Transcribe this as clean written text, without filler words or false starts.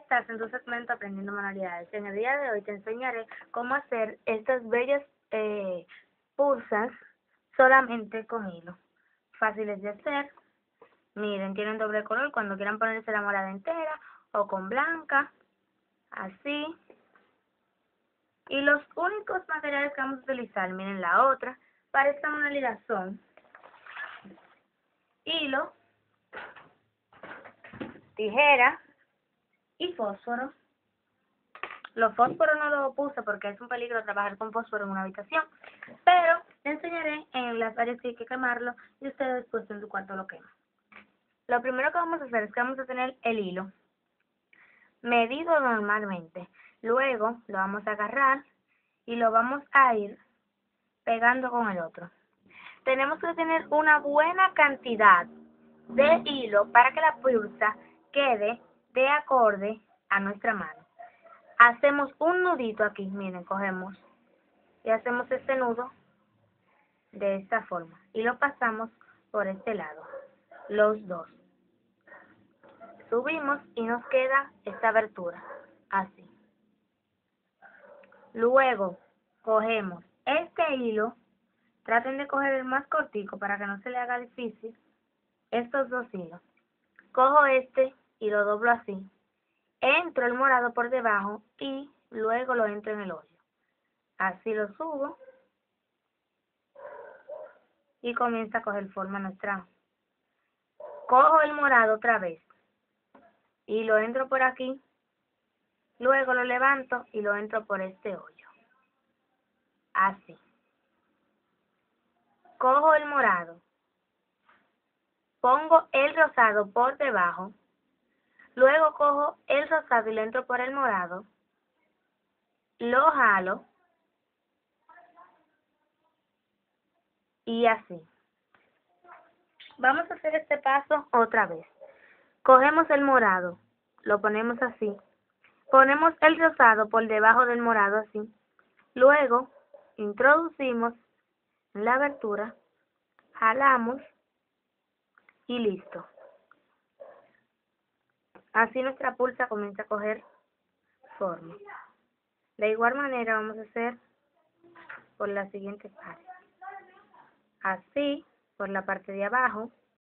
estás en tu segmento Aprendiendo Manualidades. En el día de hoy te enseñaré cómo hacer estas bellas pulsas solamente con hilo. Fáciles de hacer. Miren, tienen doble color cuando quieran ponerse la morada entera o con blanca, así. Y los únicos materiales que vamos a utilizar, miren la otra, para esta manualidad son hilo, tijera y fósforo. Los fósforos no los puse porque es un peligro trabajar con fósforo en una habitación, pero les enseñaré en las áreas que hay que quemarlo y ustedes después en su cuarto lo queman. Lo primero que vamos a hacer es que vamos a tener el hilo medido normalmente. Luego lo vamos a agarrar y lo vamos a ir pegando con el otro. Tenemos que tener una buena cantidad de hilo para que la pulsa quede de acorde a nuestra mano. Hacemos un nudito aquí, miren, cogemos y hacemos este nudo de esta forma y lo pasamos por este lado, los dos. Subimos y nos queda esta abertura, así. Luego cogemos este hilo, traten de coger el más cortico para que no se le haga difícil, estos dos hilos. Cojo este y lo doblo así. Entro el morado por debajo y luego lo entro en el hoyo. Así lo subo y comienza a coger forma nuestra. Cojo el morado otra vez y lo entro por aquí. Luego lo levanto y lo entro por este hoyo. Así. Cojo el morado. Pongo el rosado por debajo. Luego cojo el rosado y lo entro por el morado. Lo jalo. Y así. Vamos a hacer este paso otra vez. Cogemos el morado. Lo ponemos así. Ponemos el rosado por debajo del morado así. Luego introducimos en la abertura. Jalamos. Y listo. Así nuestra pulsa comienza a coger forma. De igual manera vamos a hacer por la siguiente parte. Así, por la parte de abajo.